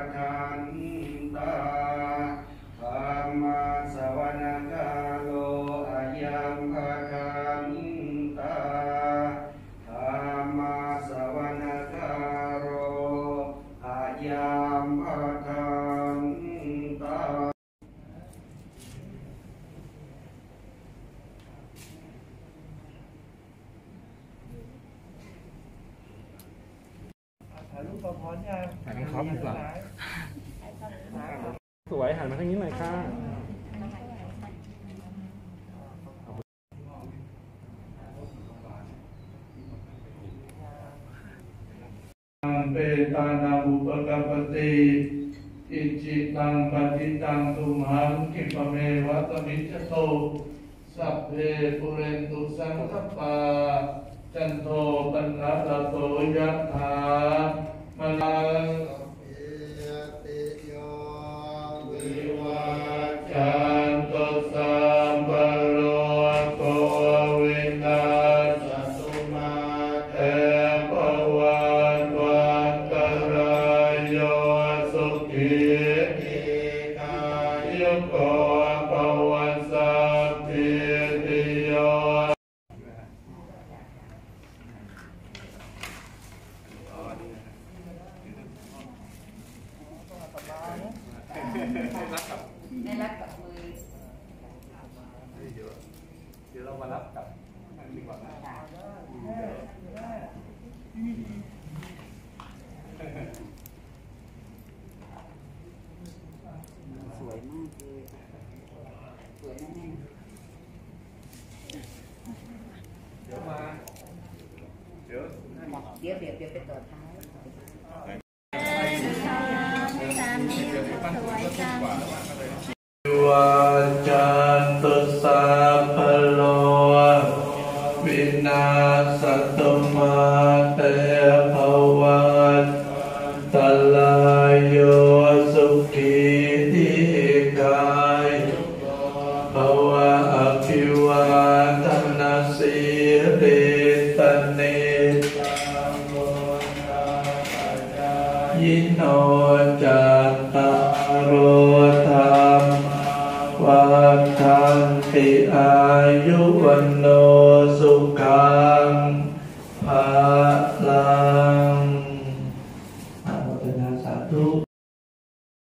ทันตาธัมมาสวนกาโลอายังภะทันตาธัมมาสวนกาโลอายังภะทันตาถ่ายรูปพร้อมยังถ่ายน้องท็อปดีกว่าสวยหันมาทางนี้หน่อยค่ะเปตานาบุปกปติอิจิตังปฏิตังตุมหังคิปเมวัตมิจโตสัพเพปุเรนตุสังคปาจันโทปนะระโตยะถามนังวิวัจจันตุสัมปโรโควินาศตุมาเตภวันวันตรายโยสุขีกายุโกภวันสัพพิติโยได้รับกับมือเดี๋ยวเรามารับกับดีกว่านะสวยมากเลยสวยแน่เดี๋ยวมาเดี๋ยวไปต่อท้ายวั